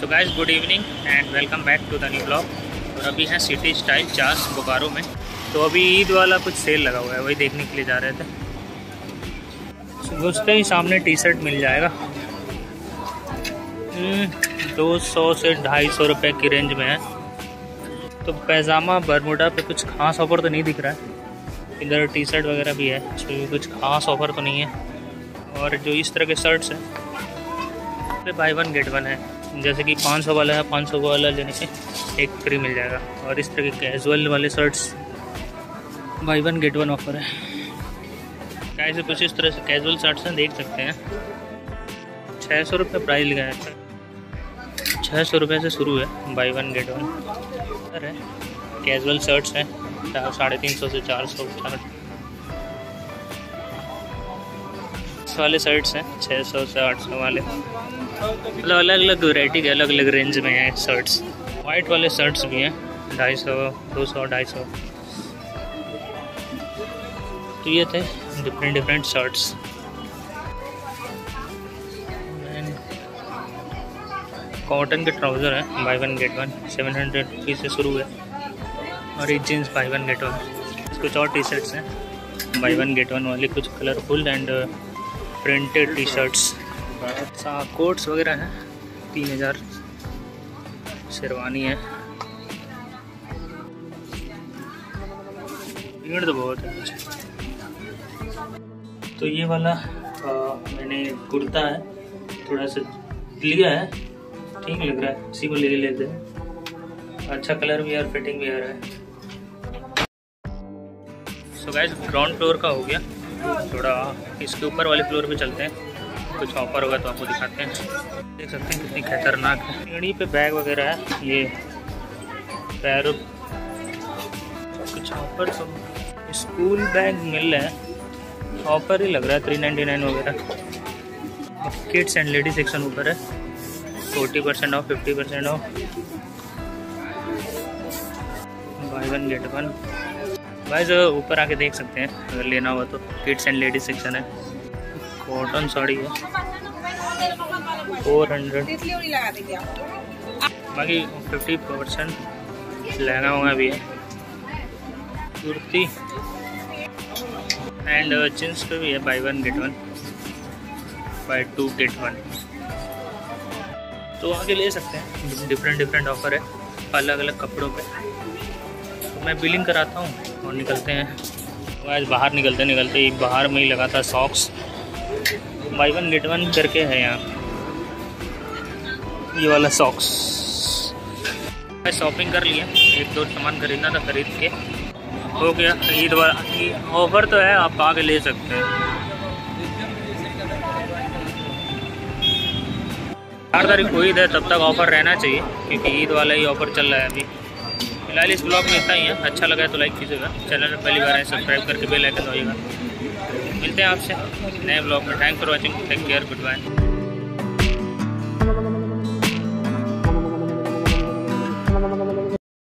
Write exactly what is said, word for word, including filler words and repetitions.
So guys good evening and welcome back to the new blog. और अभी हैं city style Chas Bokaro में। तो अभी ईद वाला कुछ सेल लगा हुआ है, वही देखने के लिए जा रहे थे। घुसते ही सामने टी शर्ट मिल जाएगा, दो सौ से ढाई सौ रुपये की रेंज में है। तो पैजामा बरमूडा पे कुछ खास ऑफर तो नहीं दिख रहा है। इधर टी शर्ट वगैरह भी है, इसमें कुछ खास ऑफर तो नहीं है। और जो इस तरह के शर्ट्स हैं बाई वन गेट वन है, जैसे कि पाँच सौ वाला है, पाँच सौ वाला लेने से एक फ्री मिल जाएगा। और इस तरह के कैजुअल वाले shirts buy one get one offer है। कैसे कुछ इस तरह से कैजुअल शर्ट्स हैं, देख सकते हैं। छः सौ रुपये प्राइस लगा है, छः सौ रुपये से शुरू है बाई वन गेट वन है। कैजुअल शर्ट्स हैं साढ़े तीन सौ से चार सौ चार वाले शर्ट्स हैं, छः सौ से आठ सौ वाले। मतलब अलग अलग वैरायटी के अलग अलग रेंज में हैं शर्ट्स। वाइट वाले शर्ट्स भी हैं ढाई सौ दो सौ ढाई सौ। तो ये थे डिफरेंट डिफरेंट शर्ट्स। कॉटन के ट्राउज़र है buy one get one, seven hundred rupees से शुरू है। और ये jeans buy one get one. कुछ और टी शर्ट्स हैं बाई वन गेट वन वाली, कुछ colourful and printed T shirts. Coats वगैरह हैं, तीन हज़ार शेरवानी है। भीड़ तो बहुत है। तो ये वाला आ, मैंने कुर्ता है, थोड़ा सा लिया है, ठीक लग रहा है, इसी को ले लेते हैं। अच्छा कलर भी है और फिटिंग भी आ रहा है। सो गाइस ग्राउंड फ्लोर का हो गया, थोड़ा इसके ऊपर वाले फ्लोर पे चलते हैं। कुछ ऑफर होगा तो आपको दिखाते हैं। देख सकते हैं कितनी खतरनाक है। सीढ़ी पे बैग वगैरह है, ये पैर कुछ ऑफर तो स्कूल बैग मिल रहा है, ऑफर ही लग रहा है, थ्री नाइन्टी नाइन वगैरह। किड्स एंड लेडीज सेक्शन ऊपर है, forty percent off, fifty percent off, buy one get one. भाई जो ऊपर आके देख सकते हैं अगर लेना हुआ तो। किड्स एंड लेडीज सेक्शन है, कॉटन साड़ी है फोर हंड्रेड। बाकी फिफ्टी परसेंट लहंगा वहंगा भी है, कुर्ती एंड जींस पे भी है buy one get one, buy two get one. तो आगे ले सकते हैं, डिफरेंट डिफरेंट ऑफर है अलग अलग कपड़ों पे। तो मैं बिलिंग कराता हूँ और निकलते हैं। तो आज बाहर निकलते निकलते ही बाहर में ही लगा था socks, buy one get one करके है यहाँ, ये वाला सॉक्स। मैं शॉपिंग कर लिया, एक दो सामान खरीदना था, खरीद के हो गया। ईद वाला ऑफर तो है, आप आके ले सकते हैं। चार तारीख को ईद है, तब तक ऑफर रहना चाहिए, क्योंकि ईद वाला ही ऑफर चल रहा है अभी। फिलहाल इस ब्लॉग में इतना ही है। अच्छा लगा है तो लाइक कीजिएगा, चैनल में पहली बार है सब्सक्राइब करके बेल आइकन दबाइएगा। मिलते हैं आपसे नए ब्लॉग में। Thanks for watching, take care, good bye.